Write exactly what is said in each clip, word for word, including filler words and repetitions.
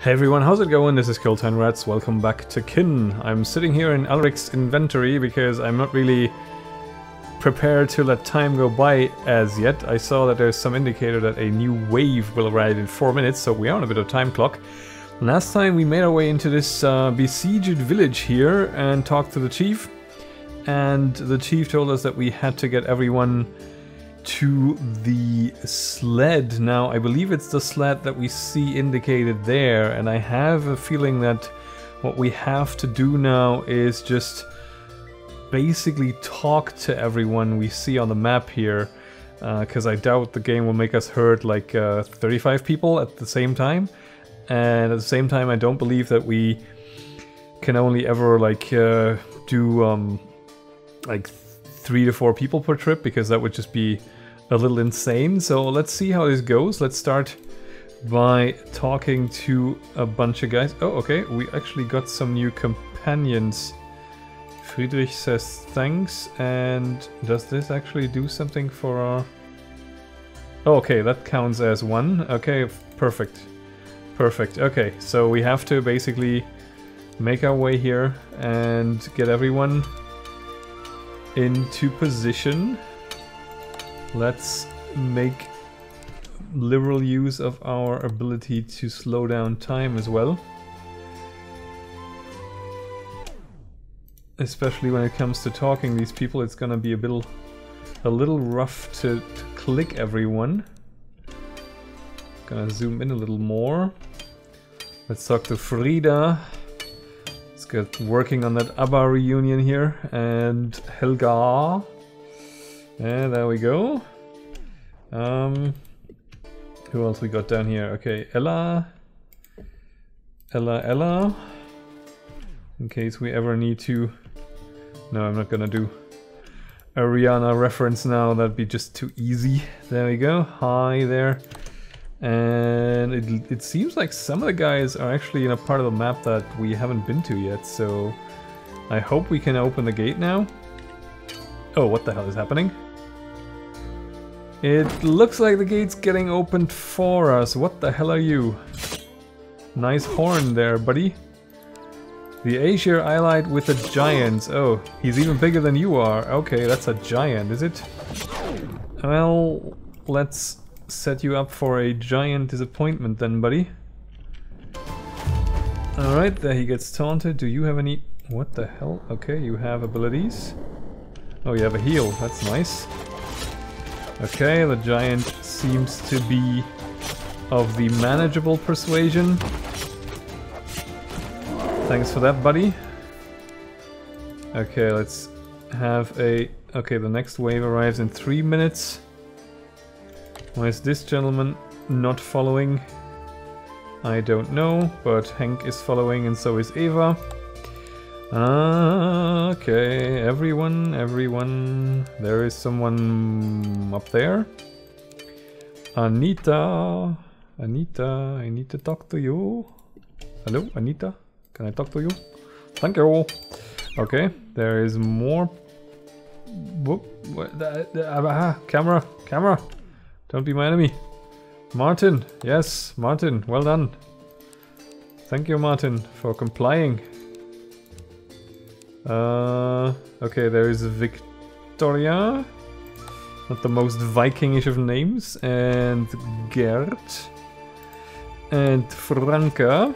Hey everyone, how's it going? This is KillTenRats. Welcome back to Kin. I'm sitting here in Alric's inventory because I'm not really prepared to let time go by as yet. I saw that there's some indicator that a new wave will arrive in four minutes, so we are on a bit of time clock. Last time we made our way into this uh, besieged village here and talked to the chief, and the chief told us that we had to get everyone to the sled. Now I believe it's the sled that we see indicated there, and I have a feeling that what we have to do now is just basically talk to everyone we see on the map here, because uh, I doubt the game will make us hurt like uh, thirty-five people at the same time, and at the same time I don't believe that we can only ever like uh, do um, like three to four people per trip, because that would just be a little insane. So let's see how this goes. Let's start by talking to a bunch of guys. Oh, okay, we actually got some new companions. Friedrich says thanks, and does this actually do something for our... Oh, okay, that counts as one. Okay, perfect. Perfect. Okay, so we have to basically make our way here and get everyone into position. Let's make liberal use of our ability to slow down time as well. Especially when it comes to talking these people, it's gonna be a bit, a little rough to, to click everyone. Gonna zoom in a little more. Let's talk to Frida. Let's get working on that ABBA reunion here. And Helga. And there we go. Um, who else we got down here? Okay, Ella. Ella, Ella. In case we ever need to... No, I'm not gonna do a Rihanna reference now. That'd be just too easy. There we go. Hi there. And it, it seems like some of the guys are actually in a part of the map that we haven't been to yet, so I hope we can open the gate now. Oh, what the hell is happening? It looks like the gate's getting opened for us. What the hell are you? Nice horn there, buddy. The Aesir allied with the giants. Oh, he's even bigger than you are. Okay, that's a giant, is it? Well, let's set you up for a giant disappointment then, buddy. Alright, there he gets taunted. Do you have any... What the hell? Okay, you have abilities. Oh, you have a heal. That's nice. Okay, the giant seems to be of the manageable persuasion. Thanks for that, buddy. Okay, let's have a... Okay, the next wave arrives in three minutes. Why is this gentleman not following? I don't know, but Henk is following and so is Eva. Uh, okay, everyone, everyone. There is someone up there. Anita. Anita, I need to talk to you. Hello, Anita? Can I talk to you? Thank you. Okay, there is more. Whoop, what, the, the, uh, camera, camera. Don't be my enemy. Martin, yes, Martin, well done. Thank you, Martin, for complying. Uh, okay, there is Victoria. Not the most Vikingish of names. And Gert. And Franka.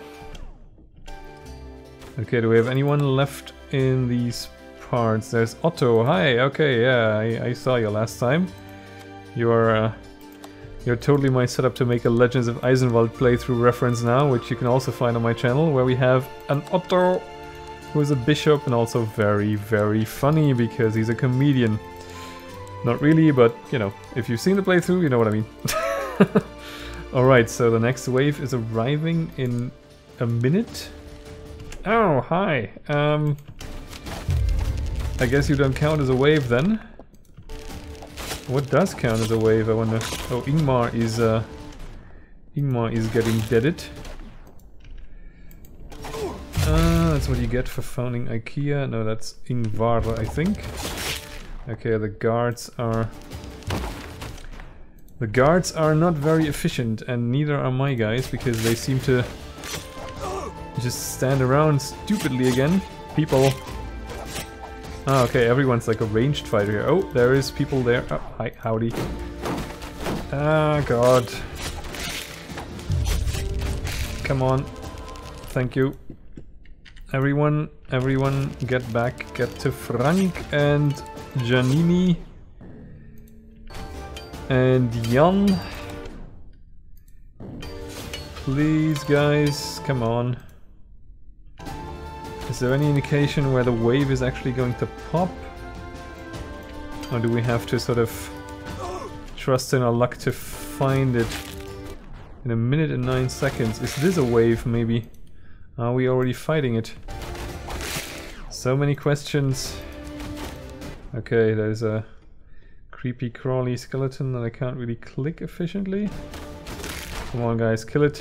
Okay, do we have anyone left in these parts? There's Otto. Hi, okay, yeah, I, I saw you last time. You are... Uh, You're totally my setup to make a Legends of Eisenwald playthrough reference now, which you can also find on my channel, where we have an Otto who is a bishop and also very, very funny because he's a comedian. Not really, but, you know, if you've seen the playthrough, you know what I mean. Alright, so the next wave is arriving in a minute. Oh, hi. Um, I guess you don't count as a wave then. What does count as a wave, I wonder? Oh, Ingmar is uh, Ingmar is getting deaded. Uh, that's what you get for founding IKEA. No, that's Ingvar, I think. Okay, the guards are... The guards are not very efficient, and neither are my guys, because they seem to just stand around stupidly again. People. Ah, okay, everyone's like a ranged fighter here. Oh, there is people there. Oh, hi, howdy. Ah, God. Come on. Thank you. Everyone, everyone, get back. Get to Frank and Giannini. And Jan. Please, guys, come on. Is there any indication where the wave is actually going to pop? Or do we have to sort of trust in our luck to find it in a minute and nine seconds? Is this a wave, maybe? Are we already fighting it? So many questions. Okay, there's a creepy crawly skeleton that I can't really click efficiently. Come on, guys, kill it.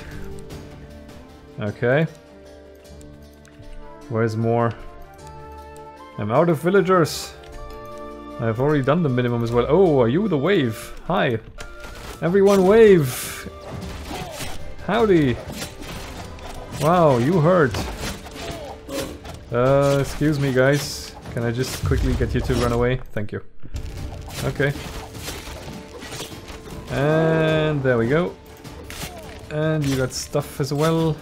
Okay. Where's more? I'm out of villagers. I've already done the minimum as well. Oh, are you the wave? Hi. Everyone wave. Howdy. Wow, you hurt. Uh, excuse me, guys. Can I just quickly get you to run away? Thank you. Okay. And there we go. And you got stuff as well.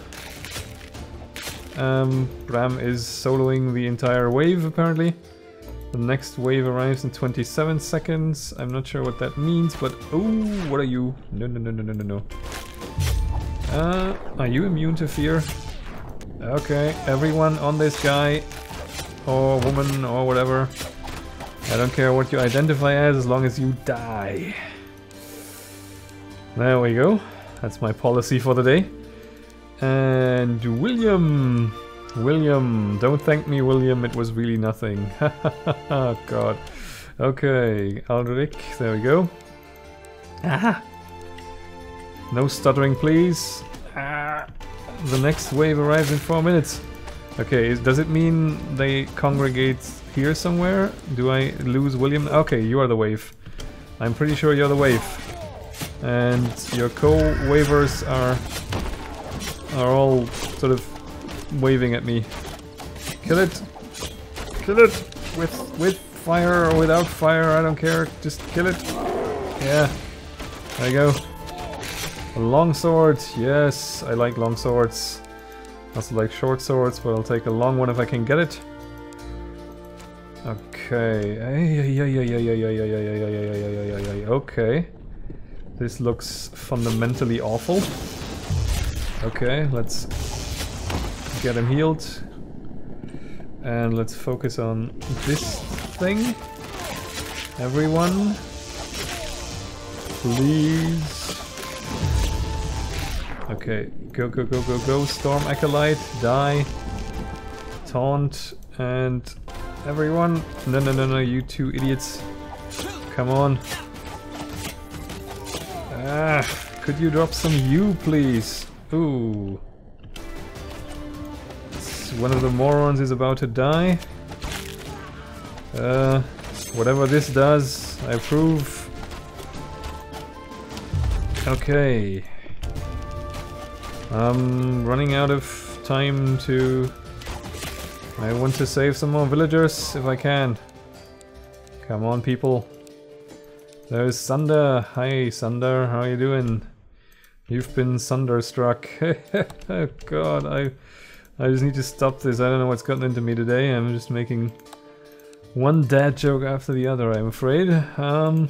Um, Bram is soloing the entire wave, apparently. The next wave arrives in twenty-seven seconds. I'm not sure what that means, but... Oh, what are you? No, no, no, no, no, no, no. Uh, are you immune to fear? Okay, everyone on this guy. Or woman, or whatever. I don't care what you identify as, as long as you die. There we go. That's my policy for the day. And William! William! Don't thank me, William, it was really nothing. Oh god. Okay, Aldrich, there we go. Ah! No stuttering, please. Ah! The next wave arrives in four minutes. Okay, is, does it mean they congregate here somewhere? Do I lose William? Okay, you are the wave. I'm pretty sure you're the wave. And your co-wavers are... are all sort of waving at me. Kill it! Kill it! With with fire or without fire, I don't care. Just kill it. Yeah. There you go. A long sword. Yes, I like long swords. I also like short swords, but I'll take a long one if I can get it. Okay. Okay. This looks fundamentally awful. Okay, let's get him healed. And let's focus on this thing. Everyone, please. Okay, go, go, go, go, go. Storm Acolyte, die. Taunt, and everyone. No, no, no, no, you two idiots. Come on. Ah, could you drop some U, please? Ooh. One of the morons is about to die. Uh, whatever this does, I approve. Okay. I'm running out of time to... I want to save some more villagers if I can. Come on, people. There's Sunder. Hi, Sunder. How are you doing? You've been thunderstruck. Oh god, I I just need to stop this. I don't know what's gotten into me today. I'm just making one dad joke after the other, I'm afraid. Um.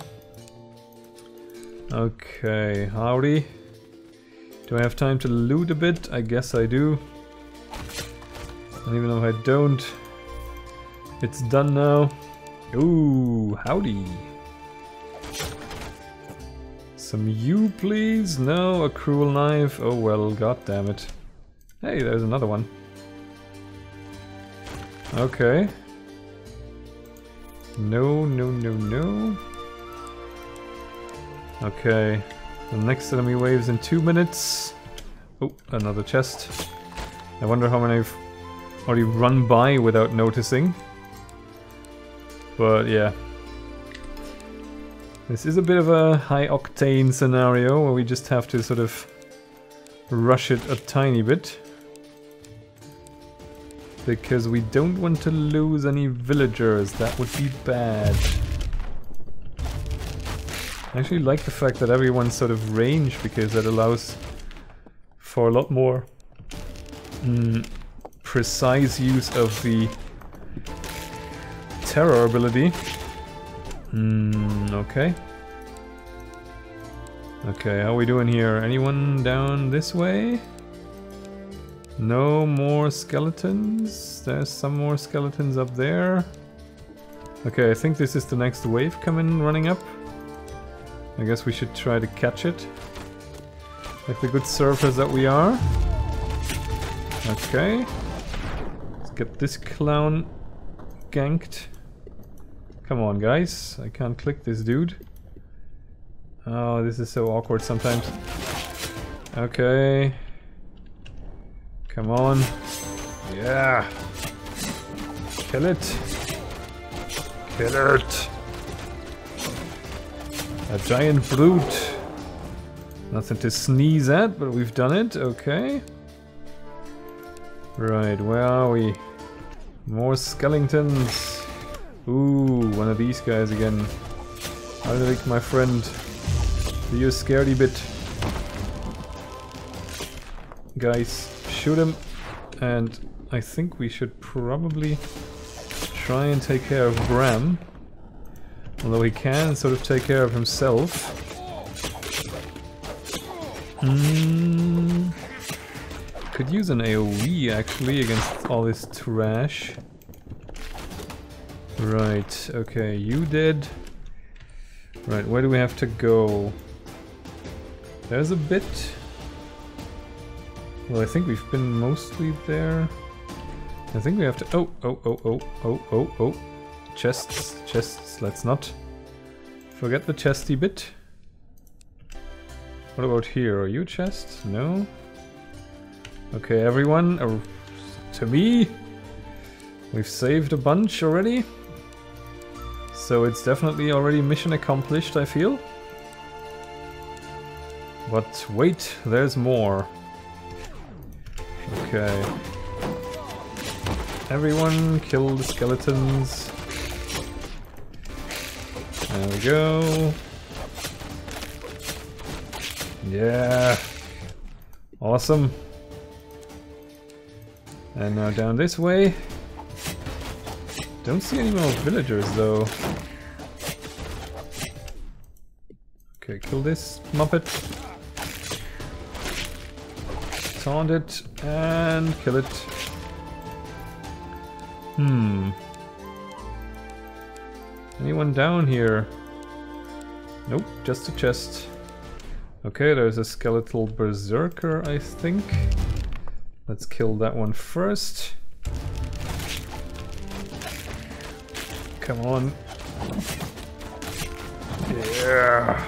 Okay, howdy. Do I have time to loot a bit? I guess I do. And even if I don't, it's done now. Ooh, howdy. Some U, please? No, a cruel knife. Oh well, god damn it. Hey, there's another one. Okay. No, no, no, no. Okay. The next enemy wave's in two minutes. Oh, another chest. I wonder how many I've already run by without noticing. But yeah. This is a bit of a high-octane scenario where we just have to sort of rush it a tiny bit. because we don't want to lose any villagers. That would be bad. I actually like the fact that everyone's sort of ranged, because that allows for a lot more mm, precise use of the terror ability. Mm, okay. Okay, how are we doing here? Anyone down this way? No more skeletons. There's some more skeletons up there. Okay, I think this is the next wave coming running up. I guess we should try to catch it. Like the good surfers that we are. Okay. Let's get this clown ganked. Come on, guys. I can't click this dude. Oh, this is so awkward sometimes. Okay. Come on. Yeah. Kill it. Kill it. A giant brute. Nothing to sneeze at, but we've done it. Okay. Right, where are we? More skeletons. Ooh, one of these guys again. Alrik, my friend. Do you scaredy bit? Guys, shoot him. And I think we should probably try and take care of Bram. Although he can sort of take care of himself. Hmm. Could use an AoE actually against all this trash. Right, okay, you dead. Right, where do we have to go? There's a bit. Well, I think we've been mostly there. I think we have to... Oh, oh, oh, oh, oh, oh, oh. Chests, chests, let's not forget the chesty bit. What about here? Are you a chest? No? Okay, everyone, uh, to me, we've saved a bunch already. So it's definitely already mission accomplished, I feel. But wait, there's more. Okay. Everyone, kill the skeletons. There we go. Yeah. Awesome. And now down this way. Don't see any more villagers though. Okay, kill this Muppet. Taunt it and kill it. Hmm. Anyone down here? Nope, just a chest. Okay, there's a skeletal berserker, I think. Let's kill that one first. Come on. Yeah.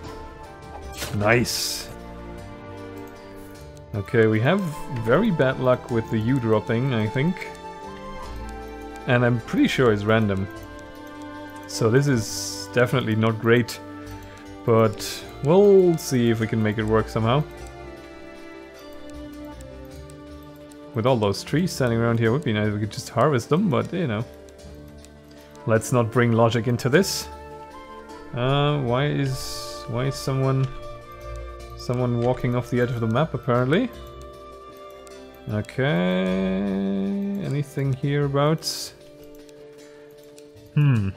Nice. Okay, we have very bad luck with the U dropping, I think. And I'm pretty sure it's random. So this is definitely not great. But we'll see if we can make it work somehow. With all those trees standing around here, it would be nice if we could just harvest them, but you know. Let's not bring logic into this. Uh, why is why is someone someone walking off the edge of the map apparently? Okay, anything hereabouts? Hmm.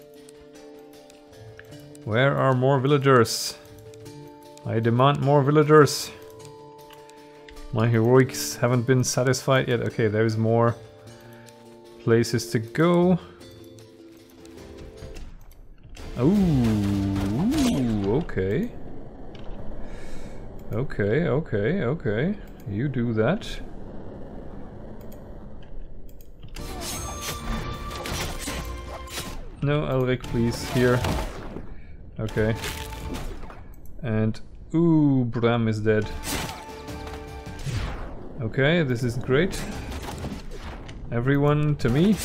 Where are more villagers? I demand more villagers. My heroics haven't been satisfied yet. Okay, there's more places to go. Ooh, okay. Okay, okay, okay. You do that. No, Alrik, please. Here. Okay. And... Ooh, Bram is dead. Okay, this is great. Everyone to me.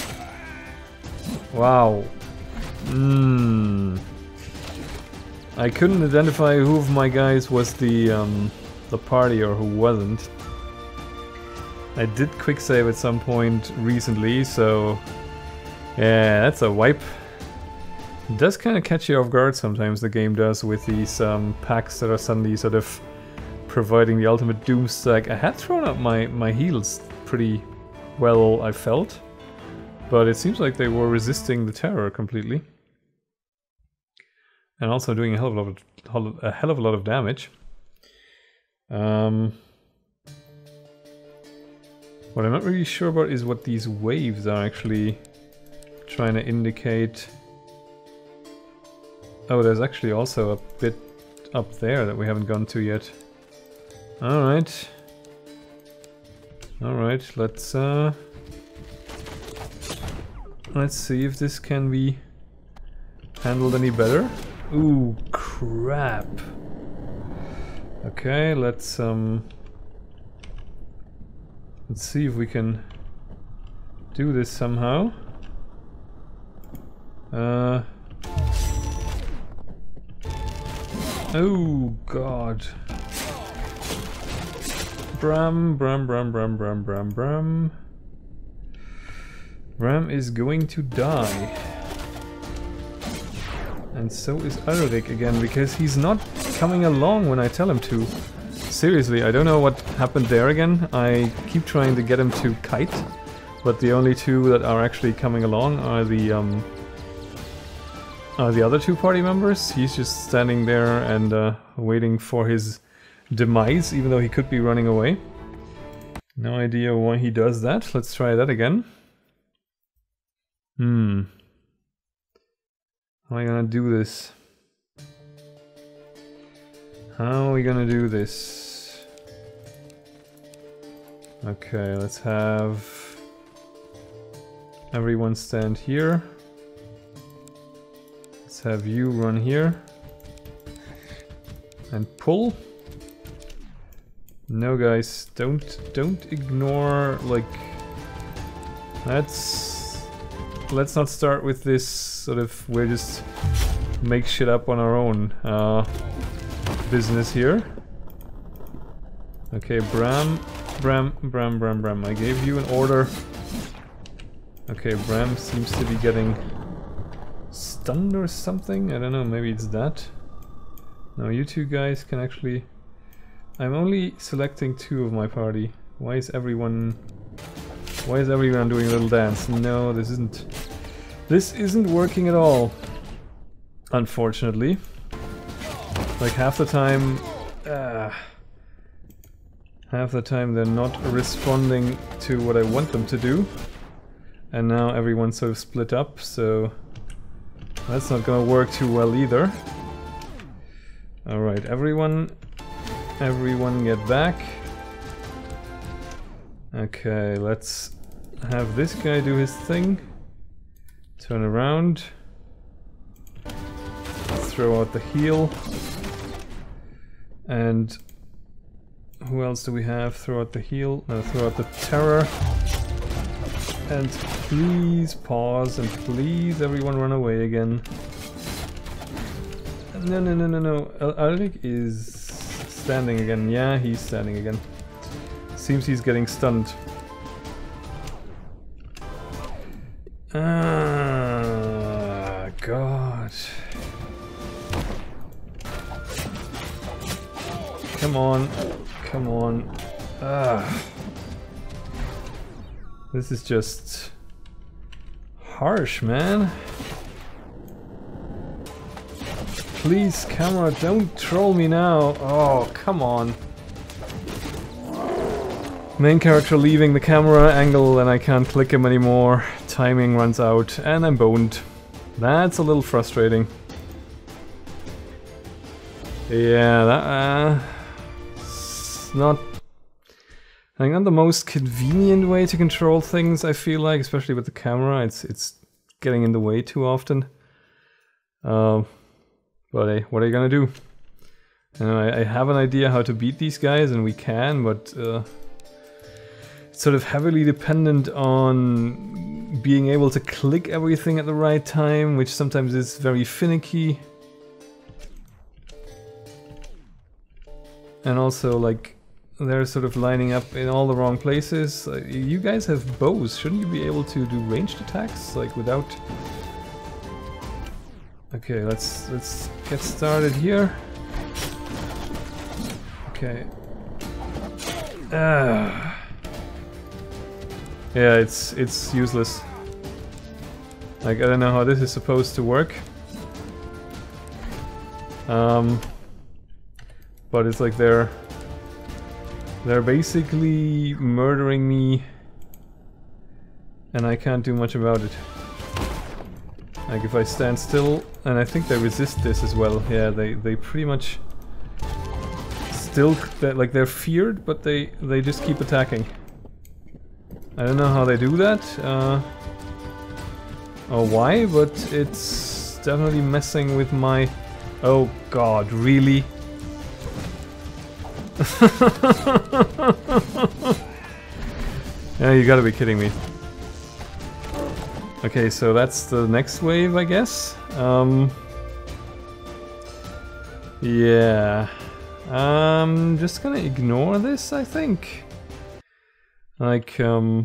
Wow. Hmm. I couldn't identify who of my guys was the um, the party or who wasn't. I did quick save at some point recently, so yeah, that's a wipe. It does kind of catch you off guard sometimes, the game does, with these um, packs that are suddenly sort of providing the ultimate doom stack. I had thrown up my, my heals pretty well, I felt, but it seems like they were resisting the terror completely. And also doing a hell of a lot of, a hell of a lot of damage. Um, what I'm not really sure about is what these waves are actually trying to indicate. Oh, there's actually also a bit up there that we haven't gone to yet. Alright. Alright, let's uh let's see if this can be handled any better. Ooh, crap. Okay, let's um let's see if we can do this somehow. Uh Oh god. Bram, Bram, Bram, Bram, Bram, Bram, Bram. Bram is going to die. And so is Ulrich again, because he's not coming along when I tell him to. Seriously, I don't know what happened there again. I keep trying to get him to kite, but the only two that are actually coming along are the um, Uh, the other two party members. He's just standing there and uh, waiting for his demise, even though he could be running away. No idea why he does that. Let's try that again. Hmm. How am I gonna do this? How are we gonna do this? Okay, let's have everyone stand here. Let's have you run here and pull. No, guys, don't don't ignore, like, let's let's not start with this sort of we're just make shit up on our own uh, business here. Okay, Bram, Bram, Bram, Bram, Bram. I gave you an order. Okay, Bram seems to be getting stunned or something. I don't know, maybe it's that. No, you two guys can actually... I'm only selecting two of my party. Why is everyone... Why is everyone doing a little dance? No, this isn't... This isn't working at all. Unfortunately. Like half the time... Uh, half the time they're not responding to what I want them to do. And now everyone's sort of split up, so... That's not gonna work too well either. Alright, everyone... Everyone get back. Okay, let's have this guy do his thing. Turn around. Throw out the heal. And... Who else do we have? Throw out the heal. No, throw out the terror. And please pause, and please everyone run away again. No, no, no, no, no. Ulrich is standing again. Yeah, he's standing again. Seems he's getting stunned. Ah, God. Come on. Come on. Ah. This is just harsh, man. Please, camera, don't troll me now. Oh, come on. Main character leaving the camera angle and I can't click him anymore. Timing runs out and I'm boned. That's a little frustrating. Yeah, that, uh, it's not... I think not the most convenient way to control things, I feel like, especially with the camera. It's it's getting in the way too often. Uh, but hey, what are you gonna do? You know, I, I have an idea how to beat these guys, and we can, but uh, it's sort of heavily dependent on being able to click everything at the right time, which sometimes is very finicky. And also, like, they're sort of lining up in all the wrong places. Uh, you guys have bows. Shouldn't you be able to do ranged attacks, like without... Okay, let's let's get started here. Okay. Ah. Yeah, it's it's useless. Like, I don't know how this is supposed to work. Um, but it's like they're they're basically murdering me, and I can't do much about it. Like, if I stand still, and I think they resist this as well. Yeah, they they pretty much still, they're, like, they're feared, but they they just keep attacking. I don't know how they do that, uh, or why, but it's definitely messing with my... Oh god, really? Yeah, you gotta be kidding me. Okay, so that's the next wave, I guess. Um, yeah. I'm just gonna ignore this, I think. Like, um...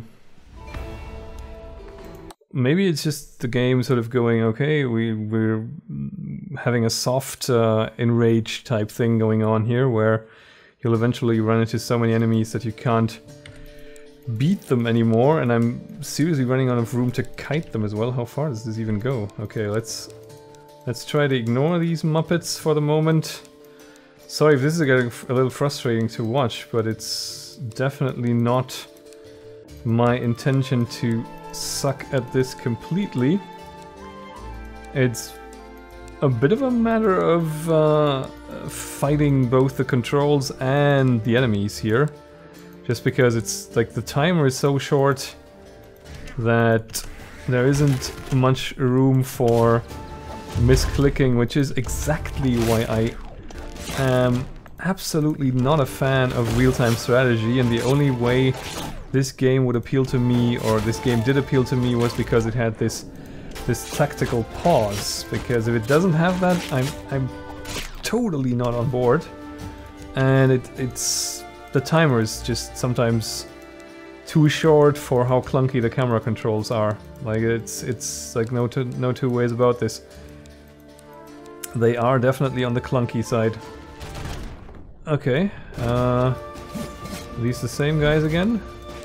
maybe it's just the game sort of going, okay, we, we're having a soft uh, enrage type thing going on here, where you'll eventually run into so many enemies that you can't beat them anymore, and I'm seriously running out of room to kite them as well. How far does this even go? Okay, let's let's try to ignore these Muppets for the moment. Sorry if this is getting a little frustrating to watch, but it's definitely not my intention to suck at this completely. It's a bit of a matter of uh, fighting both the controls and the enemies here. Just because it's like the timer is so short that there isn't much room for misclicking, which is exactly why I am absolutely not a fan of real-time strategy, and the only way this game would appeal to me, or this game did appeal to me, was because it had this this tactical pause. Because if it doesn't have that, I'm I'm totally not on board, and it it's. The timer is just sometimes too short for how clunky the camera controls are. Like, it's it's like no two, no two ways about this. They are definitely on the clunky side. Okay, uh, are these the same guys again?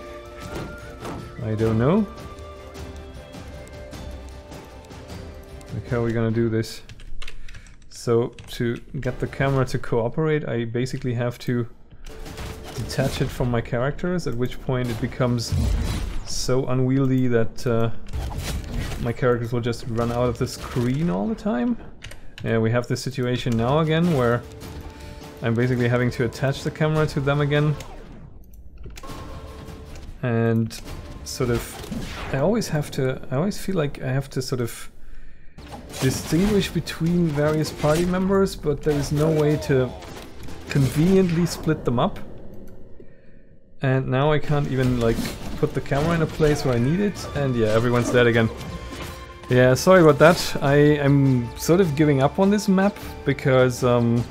I don't know. Like, how are we gonna do this? So, to get the camera to cooperate, I basically have to detach it from my characters, at which point it becomes so unwieldy that uh, my characters will just run out of the screen all the time. Yeah, we have this situation now again where I'm basically having to attach the camera to them again. And sort of, I always have to, I always feel like I have to sort of distinguish between various party members, but there is no way to conveniently split them up. And now I can't even, like, put the camera in a place where I need it, and yeah, everyone's dead again. Yeah, sorry about that. I am sort of giving up on this map, because um,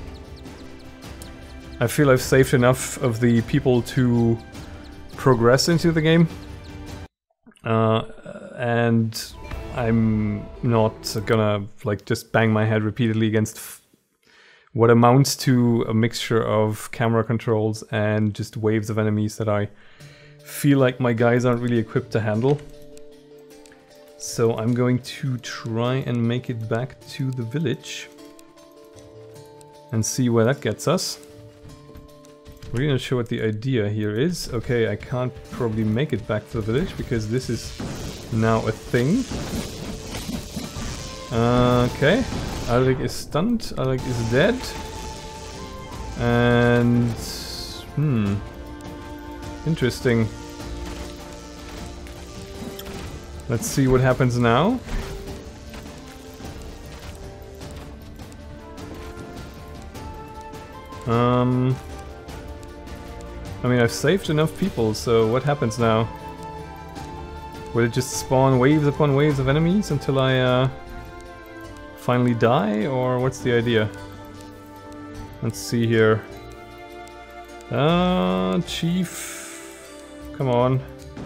I feel I've saved enough of the people to progress into the game. Uh, and I'm not gonna, like, just bang my head repeatedly against f what amounts to a mixture of camera controls and just waves of enemies that I feel like my guys aren't really equipped to handle. So I'm going to try and make it back to the village and see where that gets us. We're not sure what the idea here is. Okay, I can't probably make it back to the village because this is now a thing. Okay, Alrik is stunned, Alrik is dead. And... hmm... interesting. Let's see what happens now. Um... I mean, I've saved enough people, so what happens now? Will it just spawn waves upon waves of enemies until I uh, finally die, or what's the idea? Let's see here. Uh, Chief. Come on.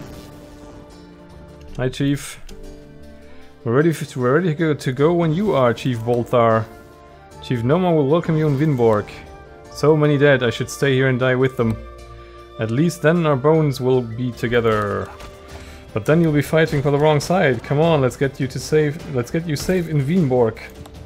Hi, Chief. We're ready, for, we're ready to go, to go when you are, Chief Bolthar. Chief Noma will welcome you in Vinborg. So many dead, I should stay here and die with them. At least then our bones will be together. But then you'll be fighting for the wrong side. Come on, let's get you to save. Let's get you safe in Vinborg.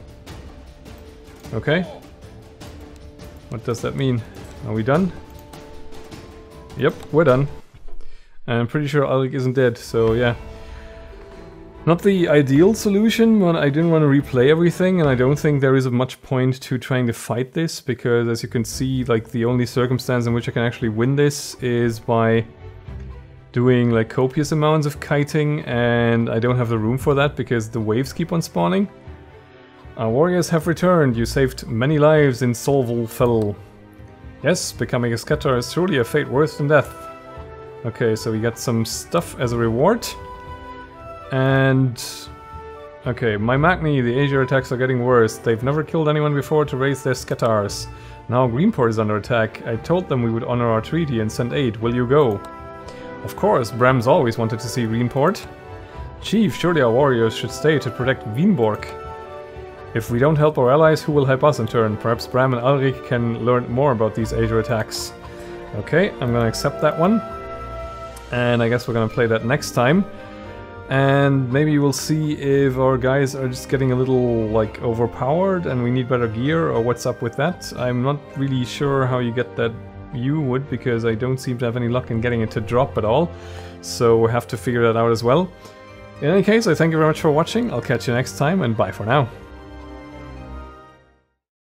Okay. What does that mean? Are we done? Yep, we're done. And I'm pretty sure Alec isn't dead, so yeah. Not the ideal solution, but I didn't want to replay everything, and I don't think there is much point to trying to fight this, because as you can see, like, the only circumstance in which I can actually win this is by doing like copious amounts of kiting, and I don't have the room for that because the waves keep on spawning. Our warriors have returned. You saved many lives in Solvolfell. Yes, becoming a scatter is truly a fate worse than death. Okay, so we got some stuff as a reward. And... okay, my Magni, the Asia attacks are getting worse. They've never killed anyone before to raise their scatars. Now Greenport is under attack. I told them we would honor our treaty and send aid. Will you go? Of course, Bram's always wanted to see Greenport. Chief, surely our warriors should stay to protect Vinborg. If we don't help our allies, who will help us in turn? Perhaps Bram and Ulrich can learn more about these Asia attacks. Okay, I'm gonna accept that one. And I guess we're gonna play that next time. And maybe we'll see if our guys are just getting a little, like, overpowered and we need better gear, or what's up with that. I'm not really sure how you get that. You would, because I don't seem to have any luck in getting it to drop at all. So we'll have to figure that out as well. In any case, I thank you very much for watching. I'll catch you next time, and bye for now.